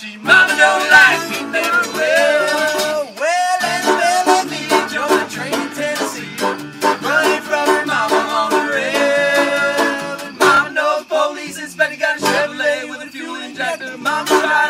See, mama don't like me, never will. Well, and Melanie drove the train in Tennessee, running from her mama on the rail. Mama knows police, inspector got a Chevrolet with a fuel injector. Mama tried